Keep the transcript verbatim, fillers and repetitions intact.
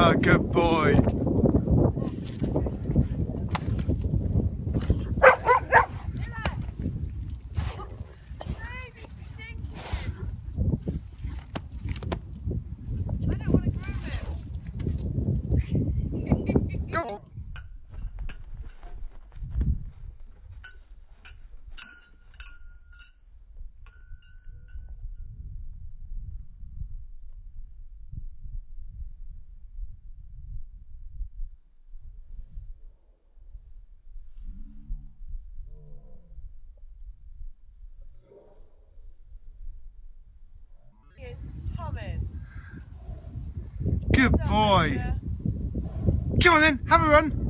Oh, good boy. Go on. Is humming. Good boy. Come on then, have a run.